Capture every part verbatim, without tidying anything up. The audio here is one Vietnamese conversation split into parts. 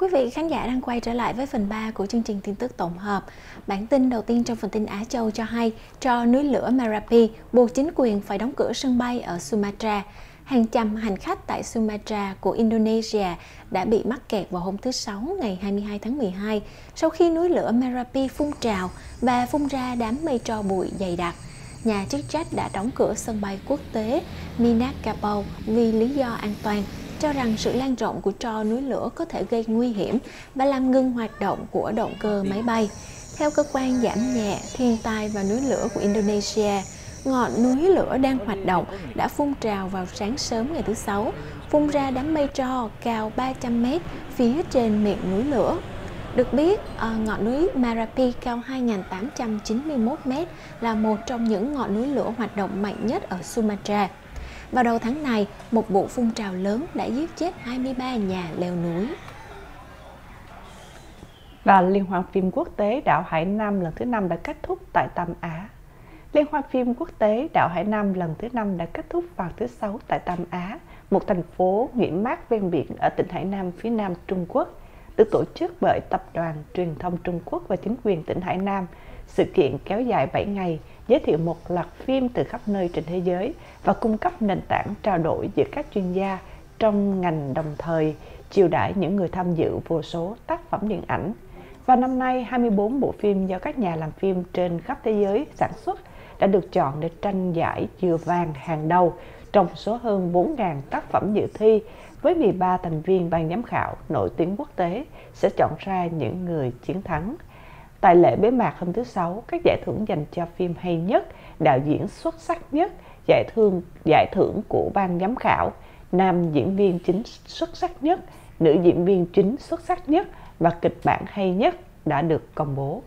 quý vị khán giả đang quay trở lại với phần ba của chương trình tin tức tổng hợp. Bản tin đầu tiên trong phần tin Á Châu cho hay, tro núi lửa Merapi buộc chính quyền phải đóng cửa sân bay ở Sumatra. Hàng trăm hành khách tại Sumatra của Indonesia đã bị mắc kẹt vào hôm thứ Sáu ngày hai mươi hai tháng mười hai sau khi núi lửa Merapi phun trào và phun ra đám mây tro bụi dày đặc. Nhà chức trách đã đóng cửa sân bay quốc tế Minangkabau vì lý do an toàn, cho rằng sự lan rộng của tro núi lửa có thể gây nguy hiểm và làm ngưng hoạt động của động cơ máy bay. Theo cơ quan giảm nhẹ thiên tai và núi lửa của Indonesia, ngọn núi lửa đang hoạt động đã phun trào vào sáng sớm ngày thứ Sáu, phun ra đám mây tro cao ba trăm mét phía trên miệng núi lửa. Được biết, ngọn núi Merapi cao hai nghìn tám trăm chín mươi mốt mét là một trong những ngọn núi lửa hoạt động mạnh nhất ở Sumatra. Vào đầu tháng này, một vụ phun trào lớn đã giết chết hai mươi ba nhà leo núi. Và Liên hoan phim quốc tế Đảo Hải Nam lần thứ năm đã kết thúc tại Tam Á. Liên hoan phim quốc tế Đảo Hải Nam lần thứ năm đã kết thúc vào thứ Sáu tại Tam Á, một thành phố nghỉ mát ven biển ở tỉnh Hải Nam phía nam Trung Quốc, được tổ chức bởi Tập đoàn Truyền thông Trung Quốc và chính quyền tỉnh Hải Nam. Sự kiện kéo dài bảy ngày, giới thiệu một loạt phim từ khắp nơi trên thế giới và cung cấp nền tảng trao đổi giữa các chuyên gia trong ngành, đồng thời chiêu đãi những người tham dự vô số tác phẩm điện ảnh. Và năm nay, hai mươi tư bộ phim do các nhà làm phim trên khắp thế giới sản xuất đã được chọn để tranh giải dừa vàng hàng đầu trong số hơn bốn nghìn tác phẩm dự thi, với mười ba thành viên ban giám khảo nổi tiếng quốc tế sẽ chọn ra những người chiến thắng. Tại lễ bế mạc hôm thứ Sáu, các giải thưởng dành cho phim hay nhất, đạo diễn xuất sắc nhất, giải thưởng giải thưởng của ban giám khảo, nam diễn viên chính xuất sắc nhất, nữ diễn viên chính xuất sắc nhất và kịch bản hay nhất đã được công bố.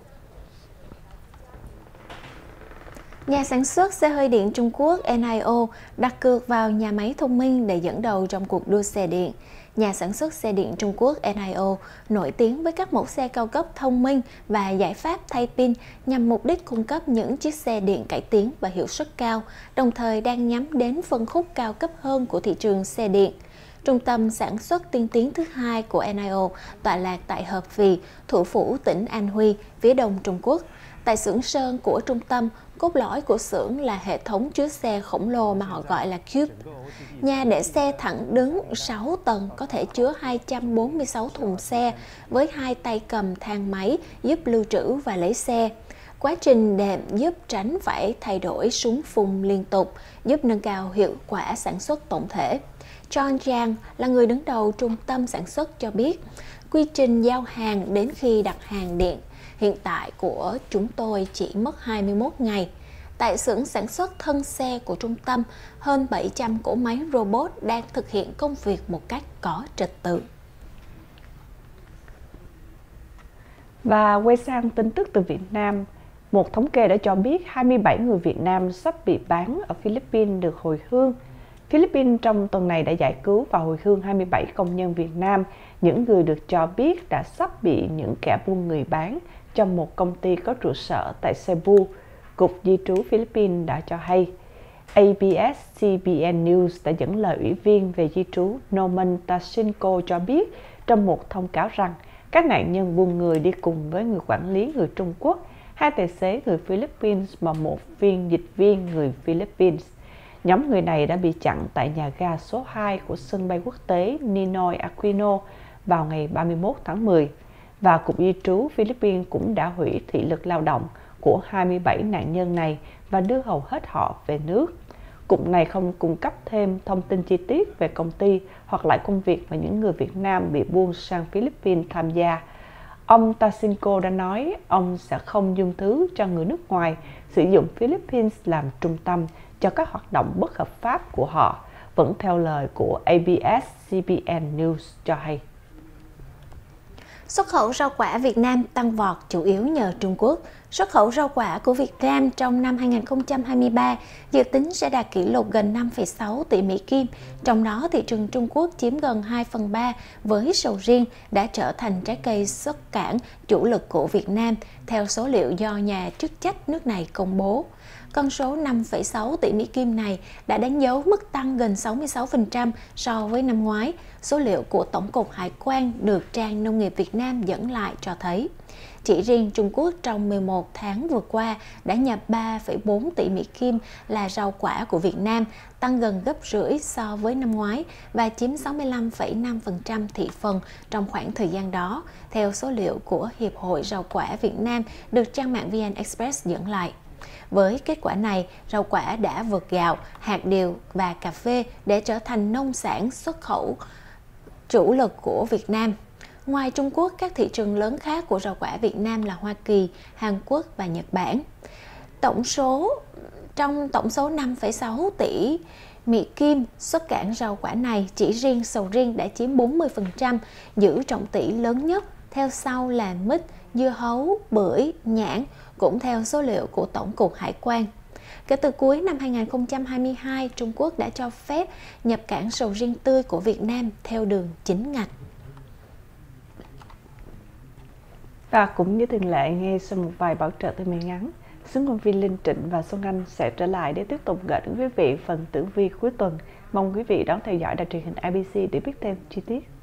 Nhà sản xuất xe hơi điện Trung Quốc en i ô đặt cược vào nhà máy thông minh để dẫn đầu trong cuộc đua xe điện. Nhà sản xuất xe điện Trung Quốc en i ô nổi tiếng với các mẫu xe cao cấp thông minh và giải pháp thay pin nhằm mục đích cung cấp những chiếc xe điện cải tiến và hiệu suất cao, đồng thời đang nhắm đến phân khúc cao cấp hơn của thị trường xe điện. Trung tâm sản xuất tiên tiến thứ hai của en i ô tọa lạc tại Hợp Phì, thủ phủ tỉnh An Huy, phía đông Trung Quốc. Tại xưởng sơn của trung tâm, cốt lõi của xưởng là hệ thống chứa xe khổng lồ mà họ gọi là Cube. Nhà để xe thẳng đứng sáu tầng có thể chứa hai trăm bốn mươi sáu thùng xe với hai tay cầm thang máy giúp lưu trữ và lấy xe. Quá trình đệm giúp tránh phải thay đổi súng phun liên tục, giúp nâng cao hiệu quả sản xuất tổng thể. John Zhang là người đứng đầu trung tâm sản xuất cho biết, quy trình giao hàng đến khi đặt hàng điện hiện tại của chúng tôi chỉ mất hai mươi mốt ngày. Tại xưởng sản xuất thân xe của trung tâm, hơn bảy trăm cỗ máy robot đang thực hiện công việc một cách có trật tự. Và quay sang tin tức từ Việt Nam, một thống kê đã cho biết hai mươi bảy người Việt Nam sắp bị bán ở Philippines được hồi hương. Philippines trong tuần này đã giải cứu và hồi hương hai mươi bảy công nhân Việt Nam, những người được cho biết đã sắp bị những kẻ buôn người bán trong một công ty có trụ sở tại Cebu. Cục Di trú Philippines đã cho hay. a bê ét xê bê en News đã dẫn lời Ủy viên về di trú Norman Tassinko cho biết trong một thông cáo rằng các nạn nhân buôn người đi cùng với người quản lý người Trung Quốc, hai tài xế người Philippines và một viên dịch viên người Philippines. Nhóm người này đã bị chặn tại nhà ga số hai của sân bay quốc tế Ninoy Aquino vào ngày ba mươi mốt tháng mười. Và Cục Di trú Philippines cũng đã hủy thị lực lao động của hai mươi bảy nạn nhân này và đưa hầu hết họ về nước. Cục này không cung cấp thêm thông tin chi tiết về công ty hoặc lại công việc mà những người Việt Nam bị buôn sang Philippines tham gia. Ông Tassinko đã nói ông sẽ không dung thứ cho người nước ngoài sử dụng Philippines làm trung tâm cho các hoạt động bất hợp pháp của họ, vẫn theo lời của a bê ét xê bê en News cho hay. Xuất khẩu rau quả Việt Nam tăng vọt chủ yếu nhờ Trung Quốc. Xuất khẩu rau quả của Việt Nam trong năm hai nghìn không trăm hai mươi ba dự tính sẽ đạt kỷ lục gần năm phẩy sáu tỷ Mỹ Kim, trong đó thị trường Trung Quốc chiếm gần hai phần ba với sầu riêng đã trở thành trái cây xuất cảng chủ lực của Việt Nam, theo số liệu do nhà chức trách nước này công bố. Con số năm phẩy sáu tỷ Mỹ Kim này đã đánh dấu mức tăng gần sáu mươi sáu phần trăm so với năm ngoái, số liệu của Tổng cục Hải quan được Trang Nông nghiệp Việt Nam dẫn lại cho thấy, chỉ riêng Trung Quốc trong mười một tháng vừa qua đã nhập ba phẩy bốn tỷ Mỹ Kim là rau quả của Việt Nam, tăng gần gấp rưỡi so với năm ngoái và chiếm sáu mươi lăm phẩy năm phần trăm thị phần trong khoảng thời gian đó, theo số liệu của Hiệp hội Rau quả Việt Nam được trang mạng vê en Express dẫn lại. Với kết quả này, rau quả đã vượt gạo, hạt điều và cà phê để trở thành nông sản xuất khẩu chủ lực của Việt Nam. Ngoài Trung Quốc, các thị trường lớn khác của rau quả Việt Nam là Hoa Kỳ, Hàn Quốc và Nhật Bản. Tổng số Trong tổng số năm phẩy sáu tỷ Mỹ Kim xuất cảng rau quả này, chỉ riêng sầu riêng đã chiếm bốn mươi phần trăm, giữ trọng tỷ lớn nhất, theo sau là mít, dưa hấu, bưởi, nhãn, cũng theo số liệu của Tổng cục Hải quan. Kể từ cuối năm hai nghìn không trăm hai mươi hai, Trung Quốc đã cho phép nhập cảng sầu riêng tươi của Việt Nam theo đường chính ngạch. Và cũng như thường lệ, ngay sau một vài bảo trợ từ miền ngắn, Xứng Công viên Linh Trịnh và Xuân Anh sẽ trở lại để tiếp tục gửi đến quý vị phần tử vi cuối tuần. Mong quý vị đón theo dõi đài truyền hình i bê xê để biết thêm chi tiết.